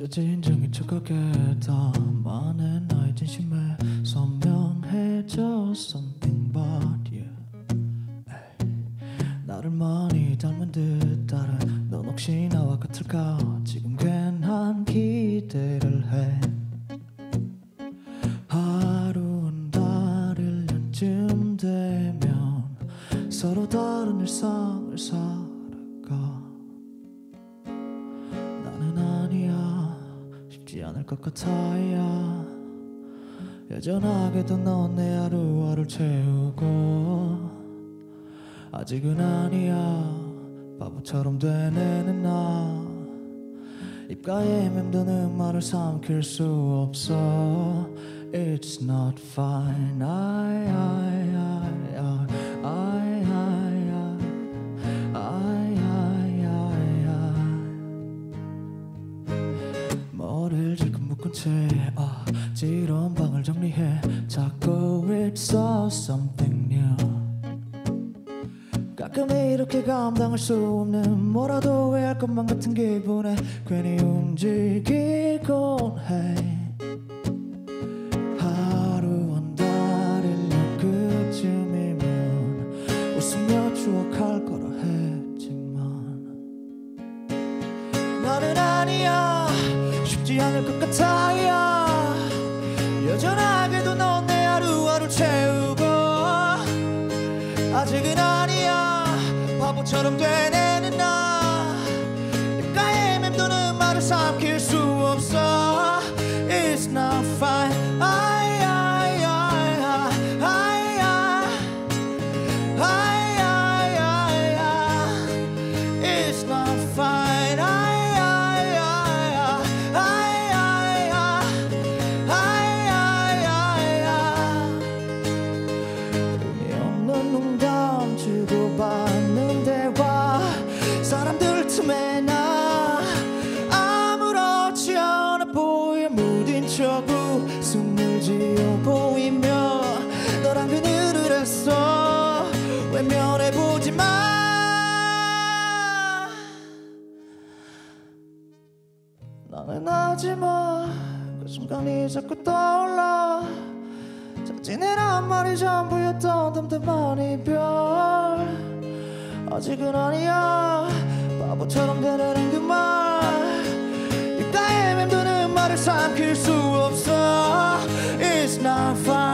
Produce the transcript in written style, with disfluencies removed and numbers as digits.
진정인 척하게 더 많은 나의 진심에 선명해져 something but you 나를 많이 닮은 듯 다른 넌 혹시 나와 같을까 지금 괜한 기대를 해 하루는 다를 년쯤 되면 서로 다른 일상을 살아가 나는 아니야 쉽지 않을 것 같아야 여전하게도 넌 내 하루하루를 채우고 아직은 아니야 바보처럼 되뇌는 나 입가에 맴도는 말을 삼킬 수 없어 It's not fine 머리를 질끈 묶은 채 지러운 방을 정리해 자꾸 It's so something new 가끔 이렇게 감당할 수 없는 뭐라도 해야 할 것만 같은 기분에 괜히 움직이곤 해 하루한 달일 그쯤이면 웃으며 추억할 거라 했지만 나는 아니야 쉽지 않을 것 같아야 여전하게도 넌 내 하루하루 채우고 아직은 아니야 바보처럼 되뇌는 나 입가에 맴도는 말을 삼킬 수 없어 It's not fine It's not fine 의미 없는 농담 주고받는 대화 사람들 틈에 나 아무렇지 않아 보여 무딘 척 웃음을 지어 보이며 너랑 그늘을 했어 외면해보지 마 나는 하지마 그 순간이 자꾸 떠올라 사진이란 말이 전부였던 덤덤한 이별 아직은 아니야 바보처럼 되뇌는 그 말 입가에 맴도는 말을 삼킬 수 없어 It's not fine